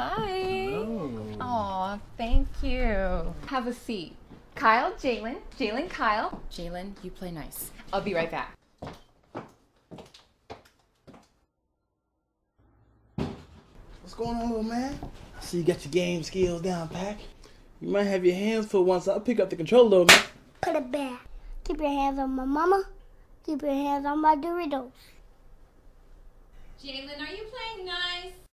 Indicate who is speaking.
Speaker 1: Hi.
Speaker 2: Hello.
Speaker 1: Aw, thank you. Have a seat. Kyle, Jalen. Jalen, Kyle. Jalen, you play nice. I'll be right back.
Speaker 2: What's going on, little man? I see you got your game skills down, Pack. You might have your hands full once I'll pick up the controller, little man.
Speaker 3: Put it back. Keep your hands on my mama. Keep your hands on my Doritos.
Speaker 1: Jalen, are you playing nice?